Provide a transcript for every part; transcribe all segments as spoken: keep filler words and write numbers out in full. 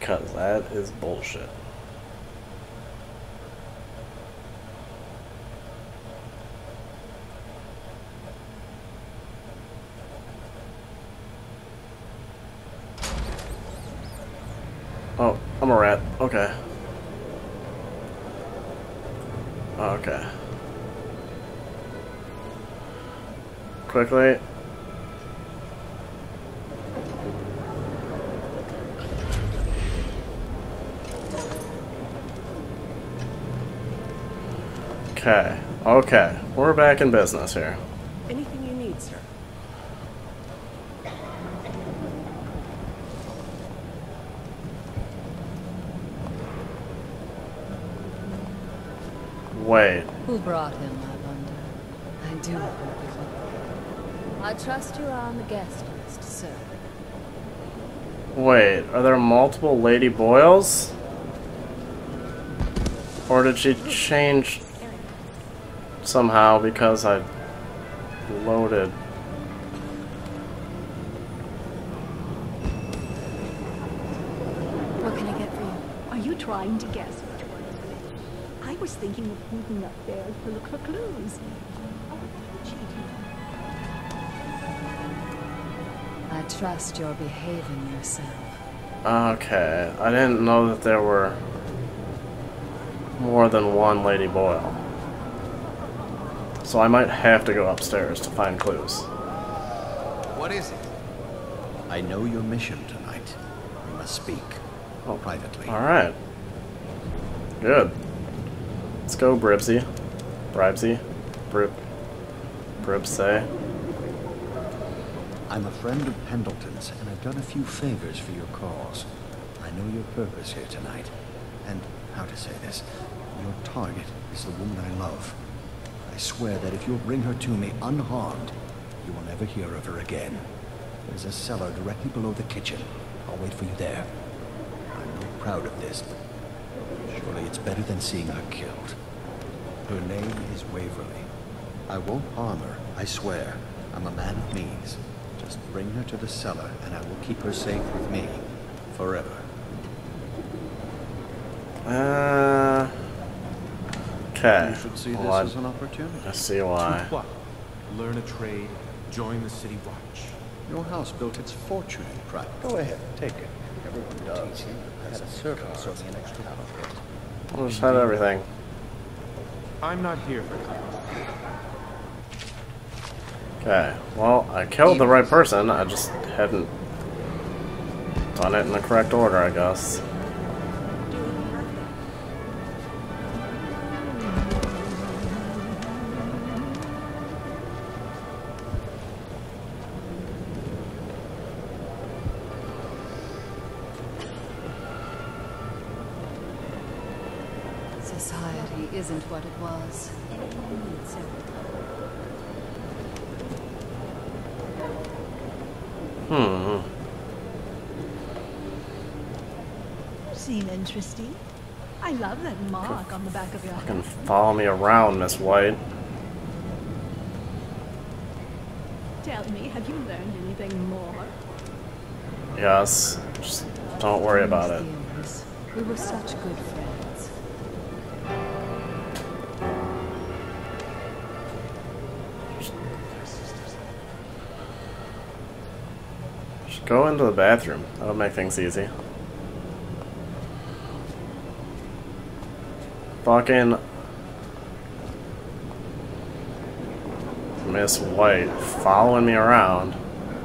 because that is bullshit. Oh, I'm a rat. Okay. Okay. Quickly. Okay. Okay. We're back in business here. Anything you need, sir. Wait. Who brought him, I wonder? I do hope it will. I trust you are on the guest list, sir. Wait, are there multiple Lady Boyles? Or did she change somehow because I loaded? What can I get for you? Are you trying to guess which one is which? I was thinking of moving up there to look for clues. I trust you're behaving yourself. Okay, I didn't know that there were more than one Lady Boyle. So I might have to go upstairs to find clues. What is it? I know your mission tonight. We must speak. Oh, privately. Alright. Good. Let's go, Bribsy. Bribsy. Brib. Bribsay. I'm a friend of Pendleton's, and I've done a few favors for your cause. I know your purpose here tonight. And, how to say this, your target is the woman I love. I swear that if you'll bring her to me unharmed, you will never hear of her again. There's a cellar directly below the kitchen. I'll wait for you there. I'm not proud of this, but surely it's better than seeing her killed. Her name is Waverly. I won't harm her, I swear. I'm a man of means. Just bring her to the cellar, and I will keep her safe with me. Forever. Uh... Okay. You should see this Well, as an opportunity. I see why. To what? Learn a trade, join the city watch. Your house built its fortune in pride. Go ahead, take it. Everyone does. I had a servant serve me an extra pound. We'll just had everything. I'm not here for that. Okay. Well, I killed the right person. I just hadn't done it in the correct order, I guess. Society isn't what it was. Hmm. Seem interesting. I love that mark on the back of your You can head. follow me around, Miss White. Tell me, have you learned anything more? Yes. Just don't worry about it. We were such good friends. Just go into the bathroom. That'll make things easy. Fucking Miss White following me around.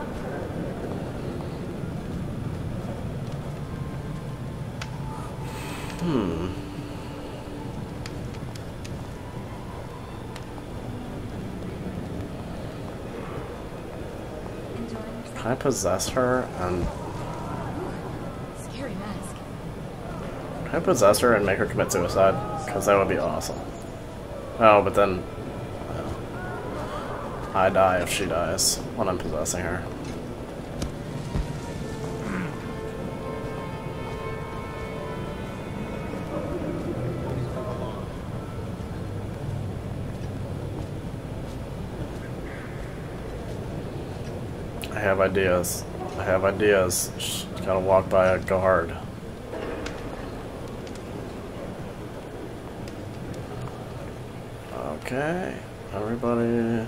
Hmm. Can I possess her and Scary mask. can I possess her and make her commit suicide? Because that would be awesome. Oh, but then uh, I die if she dies when I'm possessing her. I have ideas. I have ideas. Just gotta walk by it, go hard. Okay, everybody.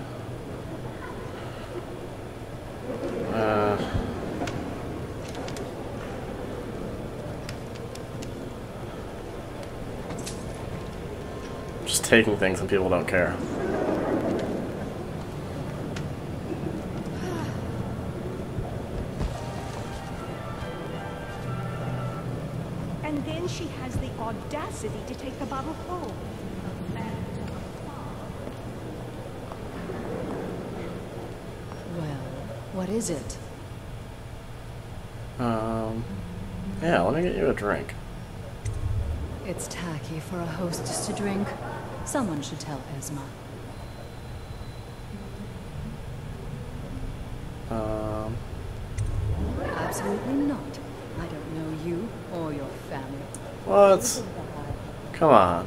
Uh, just taking things and people don't care. And then she has the audacity to take the bottle home. Well, what is it? Um, yeah, let me get you a drink. It's tacky for a hostess to drink. Someone should tell Esma. Um, Absolutely not. I don't know you or your family. what? Come on.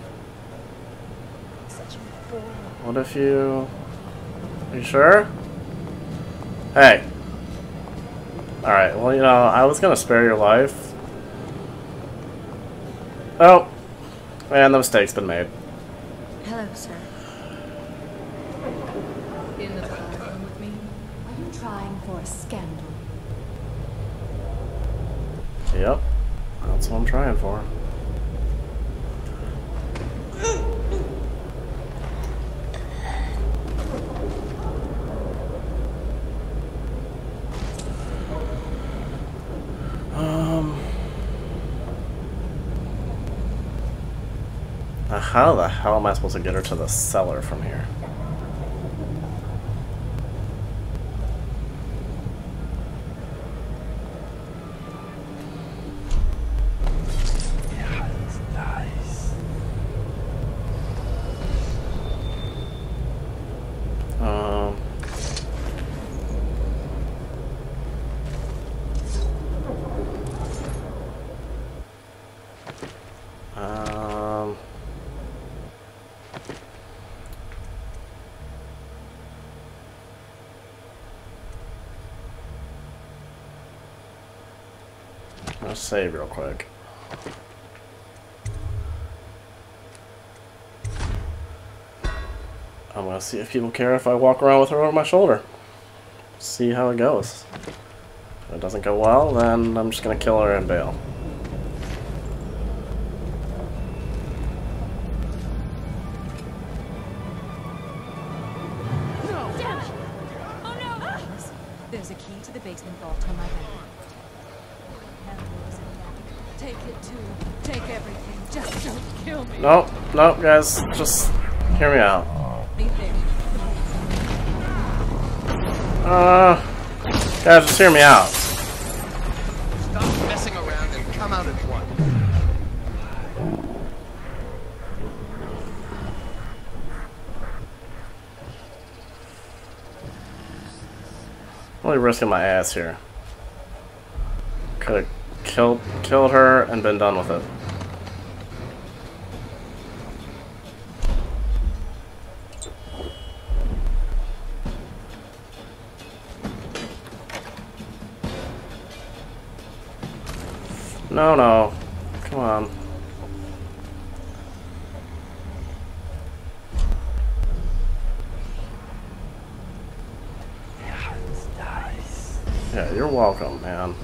What if you... Are you sure? Hey. Alright, well, you know, I was gonna spare your life. Oh. And the mistake's been made. Hello, sir. In the bathroom with me? Are you trying for a scandal? Yep. That's what I'm trying for. Um... Now how the hell am I supposed to get her to the cellar from here? Um... Um... Let's save real quick. I'm gonna see if people care if I walk around with her over my shoulder. See how it goes. If it doesn't go well, then I'm just gonna kill her and bail. Damn it! Oh no! Listen, there's a key to the basement vault on my bed. Take it too. Take everything. Just don't kill me. Nope, nope, guys. Just hear me out. Be there. Uh, guys, just hear me out. Stop messing around and come out at once. I'm really risking my ass here. Could have killed killed her and been done with it. No, no. Come on. Yeah, you're welcome, man.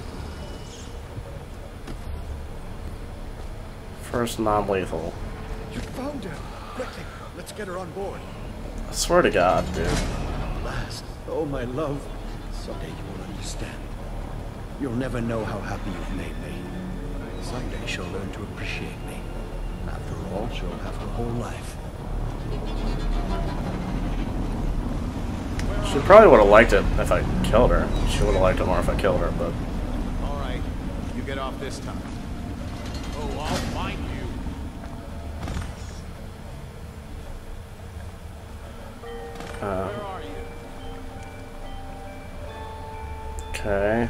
First non-lethal. You found her. Quickly, let's get her on board. I swear to God, dude. At last. Oh, my love. Someday you will understand. You'll never know how happy you've made me. Someday she'll learn to appreciate me. After all, she'll have her whole life. She probably would have liked it if I killed her. She would have liked it more if I killed her, but... All right, you get off this time. Oh, I'll find you. Uh, Where are you? okay.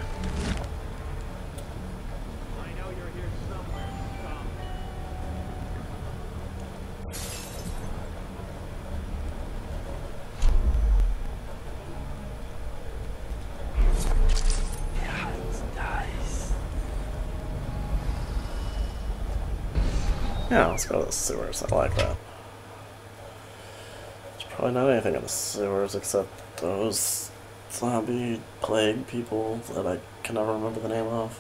I know you're here somewhere. Stop. Yeah, let's go to the sewers. I like that. Probably not anything in the sewers except those zombie plague people that I can never remember the name of.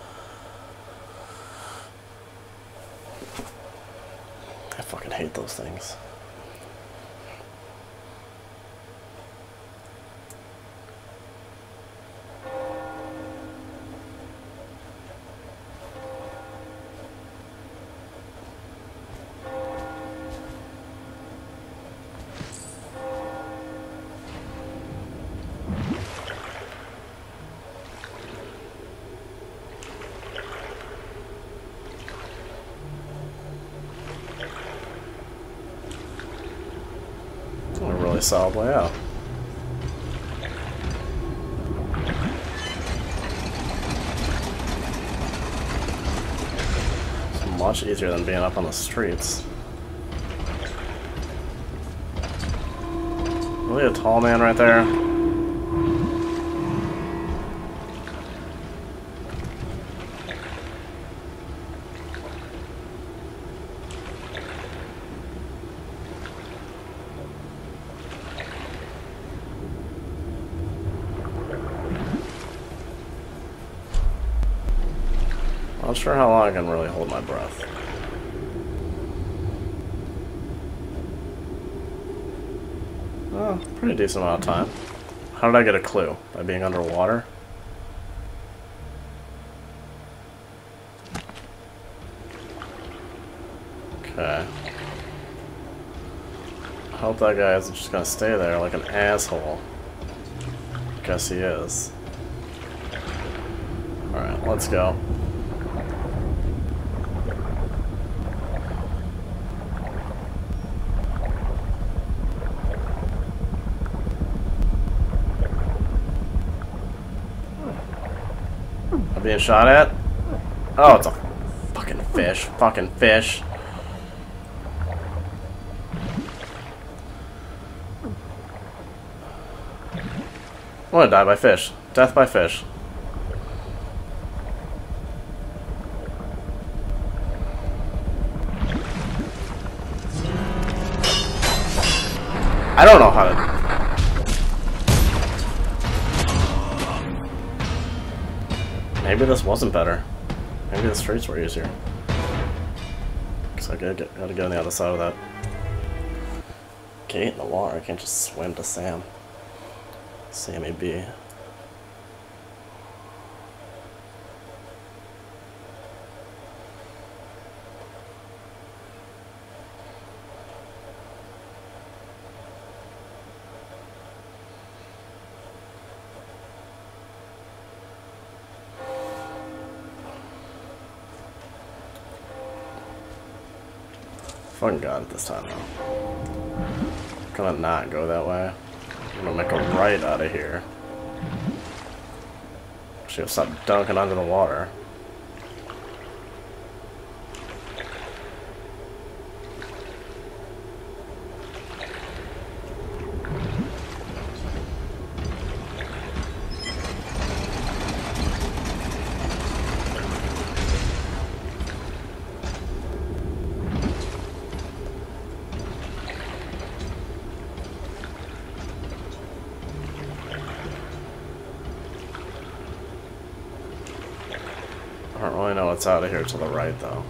I fucking hate those things. Solid way out. It's much easier than being up on the streets. Really a tall man right there? Not sure how long I can really hold my breath. Oh, pretty decent amount of time. How did I get a clue? By being underwater? Okay. I hope that guy isn't just gonna stay there like an asshole. Guess he is. Alright, let's go. I'm being shot at? Oh, it's a fucking fish. Fucking fish. I'm gonna die by fish. Death by fish. I don't know how to... Maybe this wasn't better. Maybe the streets were easier. Cause I gotta get, gotta get on the other side of that gate in the water. I can't just swim to Sam. Sammy B. Fucking got it this time though. I'm gonna not go that way. I'm gonna make a right out of here. Should have stopped dunking under the water. I don't really know what's out of here to the right, though.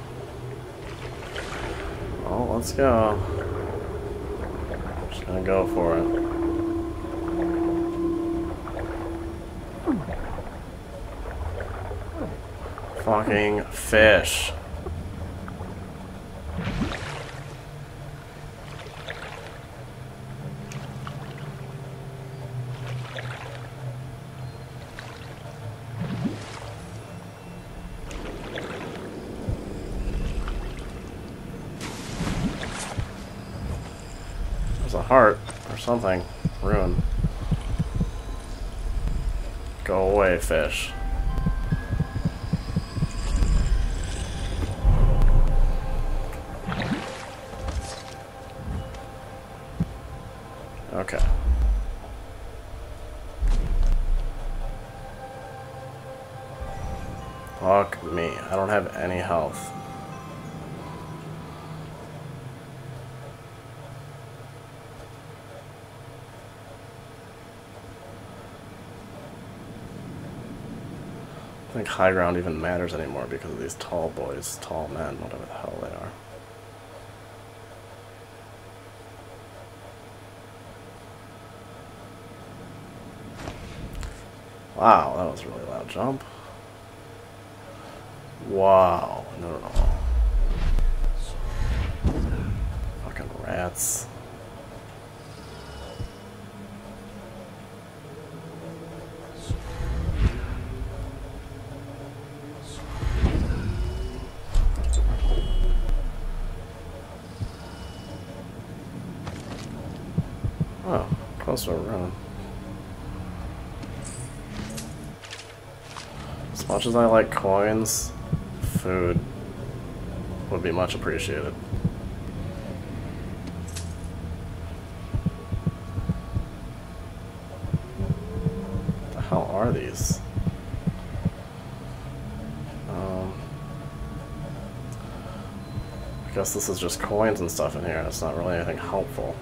Oh, let's go. Just gonna go for it. Fucking fish. A heart or something. Ruin. Go away, fish. Okay. Fuck me. I don't have any health. I think high ground even matters anymore because of these tall boys, tall men, whatever the hell they are. Wow, that was a really loud jump. Wow, no, no, no. Fucking rats. Oh, close to a run. As much as I like coins, food would be much appreciated. What the hell are these? Um, I guess this is just coins and stuff in here. It's not really anything helpful.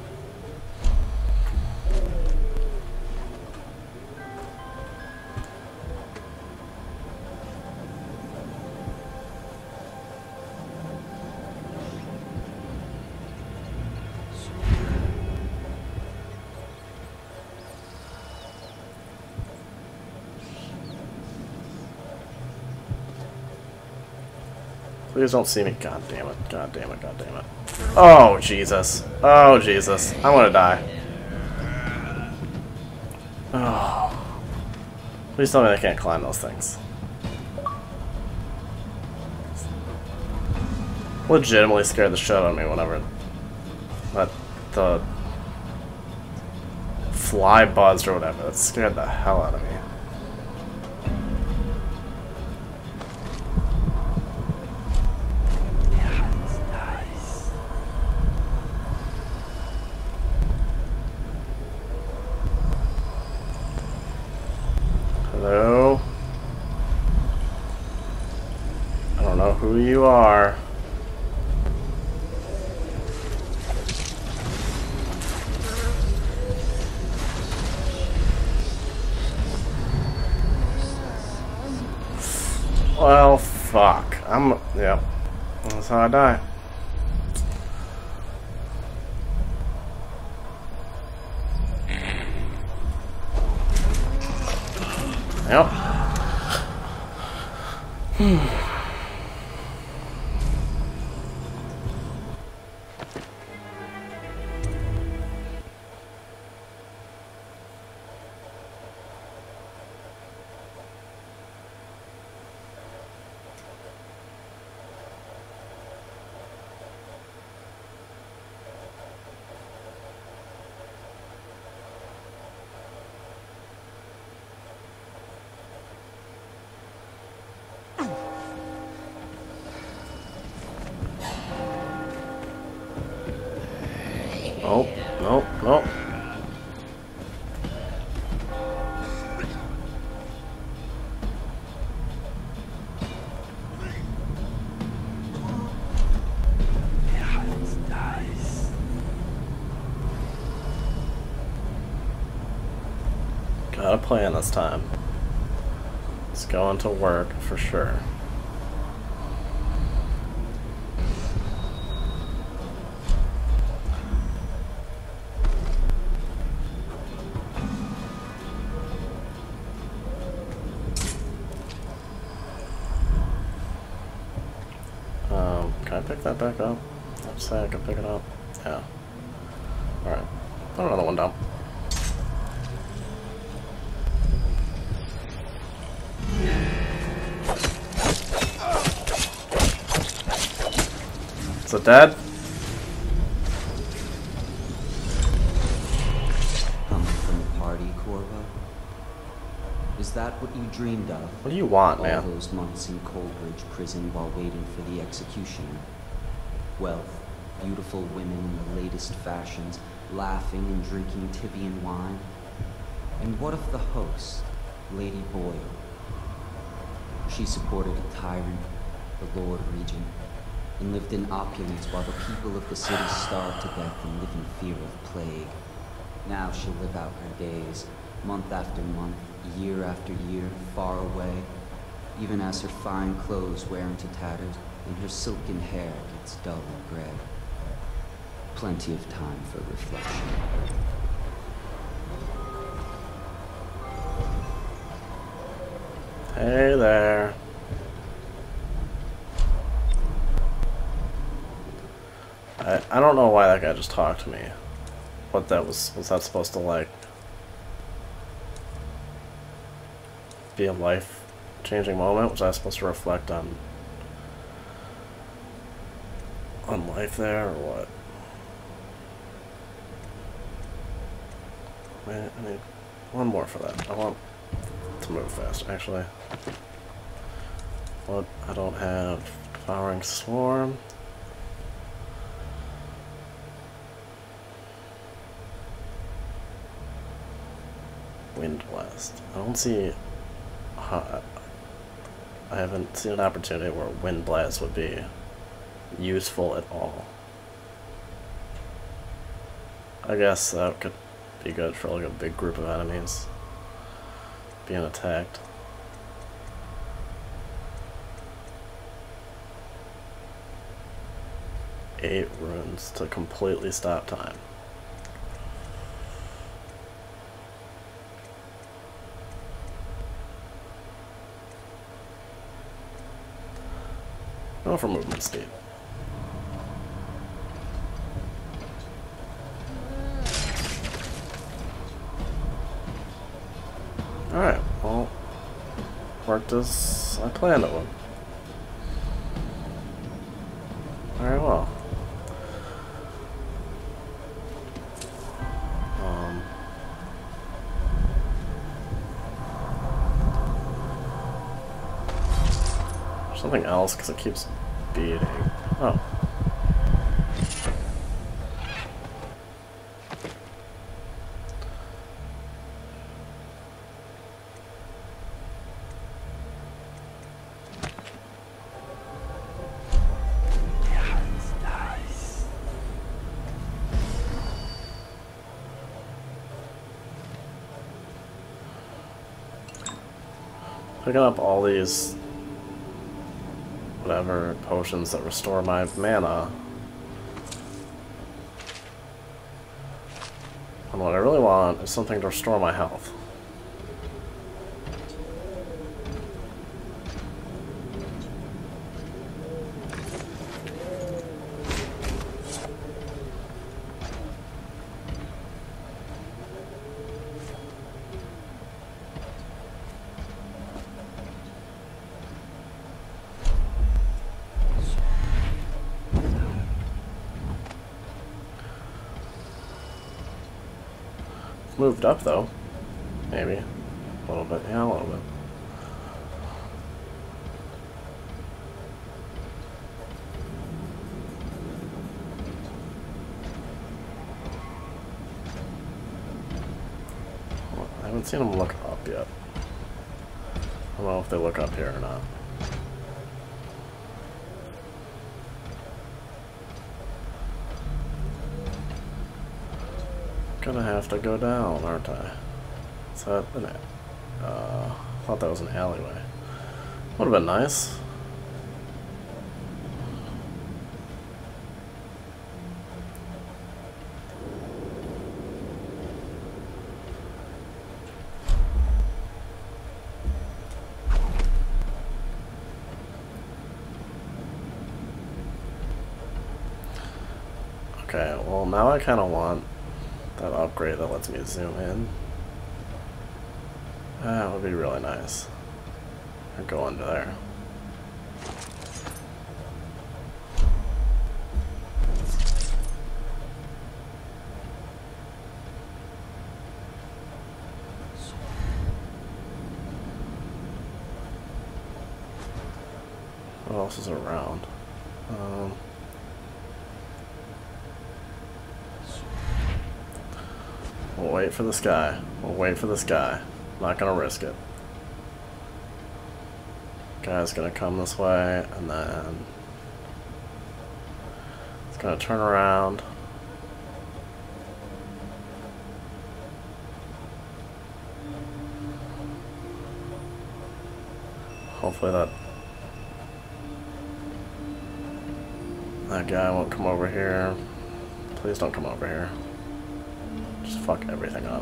Please don't see me. God damn it. God damn it. God damn it. Oh, Jesus. Oh, Jesus. I want to die. Oh. Please tell me I can't climb those things. Legitimately scared the shit out of me whenever that the fly buzzed or whatever. That scared the hell out of me. Hello? I don't know who you are. Well, fuck. I'm... Yep. That's how I die. Yep. Hmm. Oh, no, no. Got a plan this time. It's going to work for sure. Can I pick that back up? I'd say I can pick it up. Yeah. Alright. Put another one down. Is it dead? Coming from the party, Corvo? Is that what you dreamed of? What do you want, man? All those months in Coldbridge prison while waiting for the executioner. Wealth, beautiful women in the latest fashions, laughing and drinking Tivian wine. And what of the host, Lady Boyle? She supported a tyrant, the Lord Regent, and lived in opulence while the people of the city starved to death and live in fear of plague. Now she'll live out her days, month after month, year after year, far away, even as her fine clothes wear into tatters and her silken hair gets dull and gray. Plenty of time for reflection. Hey there. I I don't know why that guy just talked to me. What that was was that supposed to like be a life changing moment? Was I supposed to reflect on on life there or what? I I need one more for that. I want to move fast, actually. What? I don't have Devouring Swarm. Wind Blast. I don't see... Uh, I haven't seen an opportunity where Wind Blast would be useful at all. I guess that could be good for like a big group of enemies being attacked. Eight runes to completely stop time. Go for movement speed. Alright, well, worked as I planned it would. Very well. Um, something else, because it keeps beating. Oh. Picking up all these whatever potions that restore my mana. And what I really want is something to restore my health. Moved up though, maybe a little bit, yeah, a little bit. Well, I haven't seen them look up yet. I don't know if they look up here or not. Gonna have to go down, aren't I? Is that an uh, I thought that was an alleyway. Would have been nice. Okay, well now I kind of want that upgrade that lets me zoom in. That would be really nice. I'd go under there. What else is around? Um, We'll wait for this guy. We'll wait for this guy. Not gonna risk it. Guy's gonna come this way, and then it's gonna turn around. Hopefully that that guy won't come over here. Please don't come over here. Just fuck everything up.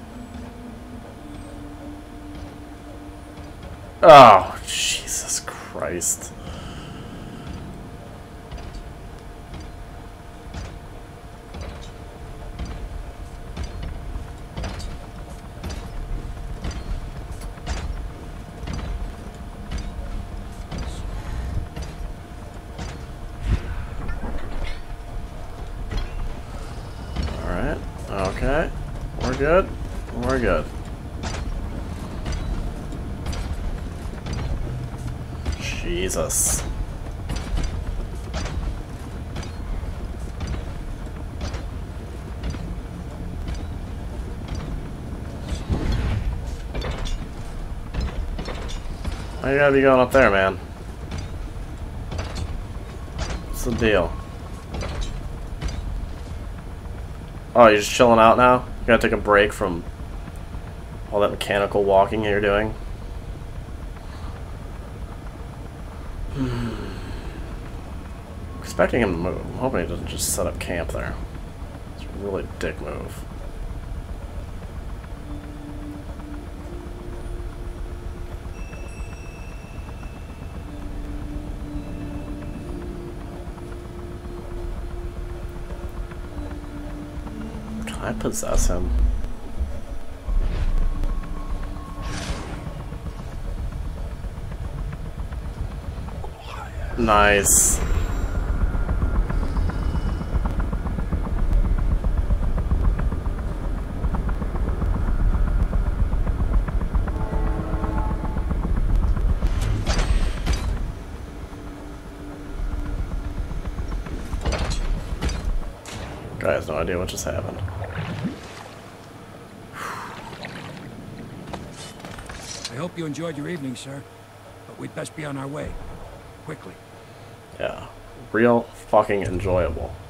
Oh, Jesus Christ. Alright, okay. We're good. We're good. Jesus. Why you gotta be going up there, man? What's the deal? Oh, you're just chilling out now? You gotta take a break from all that mechanical walking you're doing? Expecting him to move. I'm hoping he doesn't just set up camp there. It's a really dick move. Can I possess him? Nice. Guy has no idea what just happened. I hope you enjoyed your evening, sir. But we'd best be on our way. Quickly. Yeah. Real fucking enjoyable.